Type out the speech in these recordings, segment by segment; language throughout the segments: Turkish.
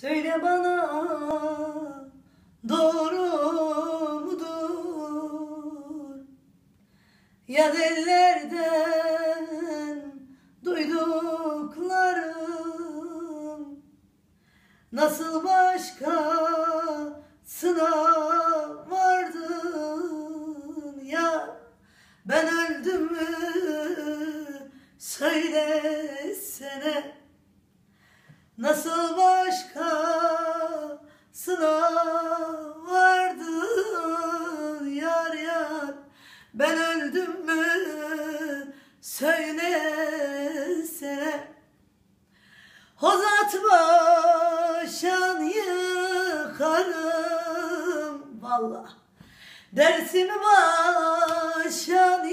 Söyle bana, doğru mudur? Ya ellerden duyduklarım nasıl başkasına vardın ya? Ben öldüm mü söylesene, nasıl başkasına vardın yar yar? Ben öldüm mü söylesene. Hozat başan yıkarım vallahi, dersimi başan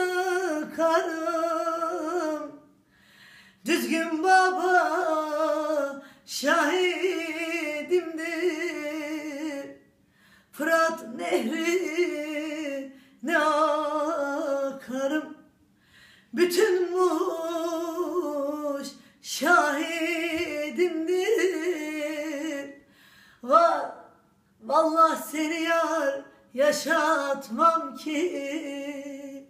yıkarım. Düzgün baba şahidimdir, Fırat nehri ne akarım. Bütün Muş şahidimdir. Vallahi seni yar yaşatmam ki.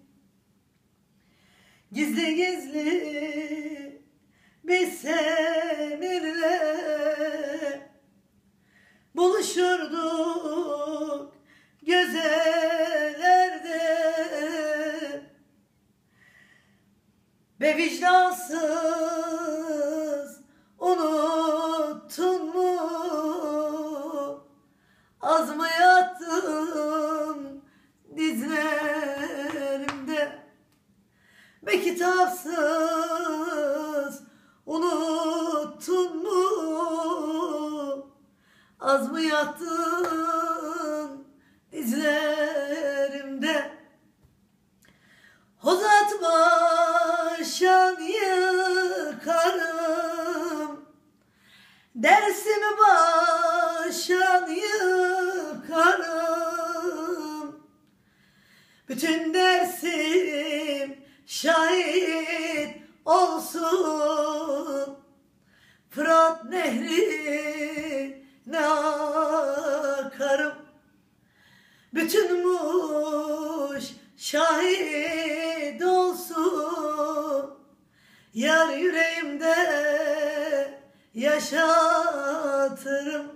Gizli gizli biz seninle buluşurduk gözelerde. Be vicdansız, unuttun mu? Az mı yattın dizlerimde? Be kitapsız, unuttun mu? Az mı yattın dizlerimde? Hozat başan yıkarım, dersimi başan yıkarım. Bütün dersim şahit olsun, Fırat nehri ne akarım. Bütün Muş şahit olsun, yar yüreğimde yaşatırım.